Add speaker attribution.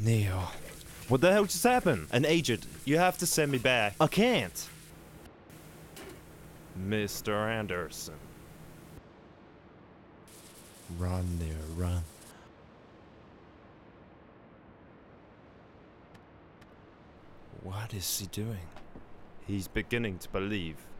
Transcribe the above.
Speaker 1: Neo. What the hell just happened? An agent, you have to send me back. I can't. Mr. Anderson. Run, Neo, run. What is he doing? He's beginning to believe